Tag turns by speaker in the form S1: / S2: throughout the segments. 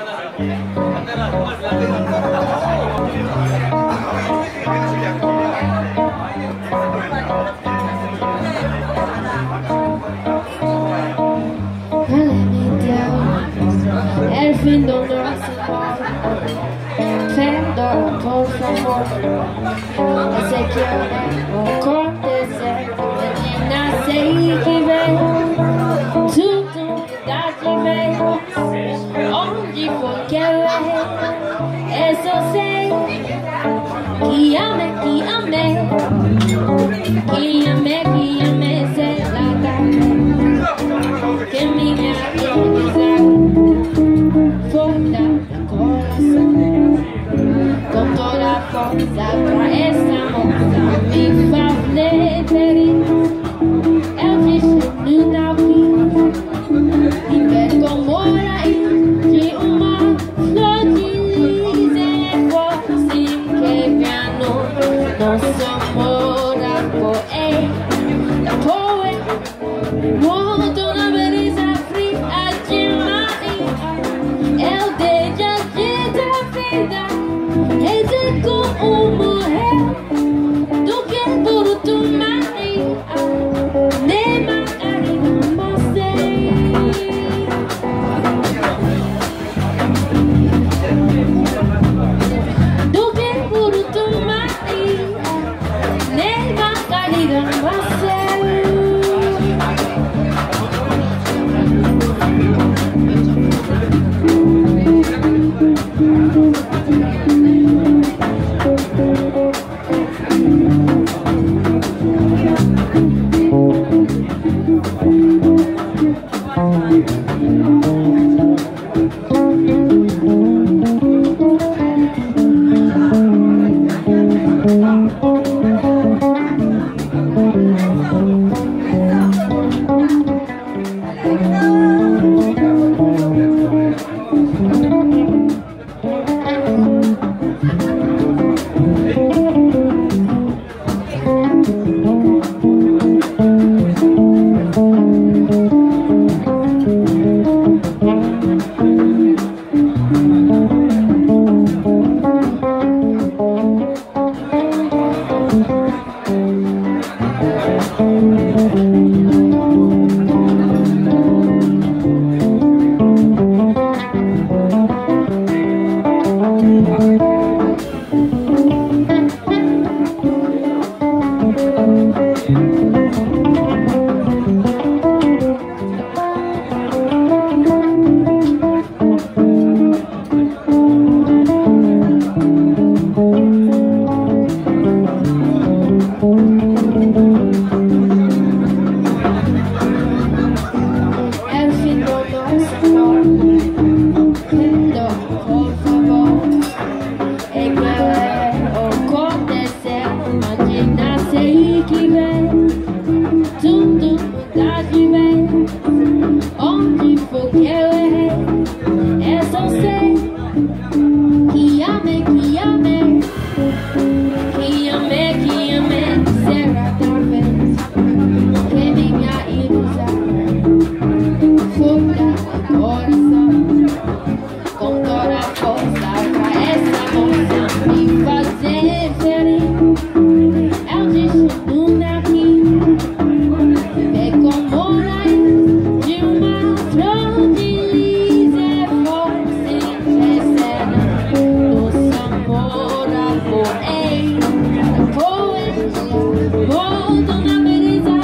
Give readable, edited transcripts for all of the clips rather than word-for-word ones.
S1: El fin do nosso amor, perdão, por favor. Eu sei que acontecer, menina, sei que vem, tudo dá de vez, onde for que eu errei, eu só sei que amei, sei lá, que minha pra essa moça me fazer feliz. Eu destino na vida e pego amor aí de uma flor de lis. É você que ganhou nosso amor a poe. Muito na beleza fria de Maria. Eu desde a vida como morrer do que por tu Maria, nem Maria não sei. Do que por tu Maria, nem Maria não sei.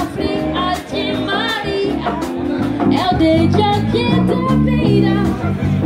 S1: Eu desde a quinta-feira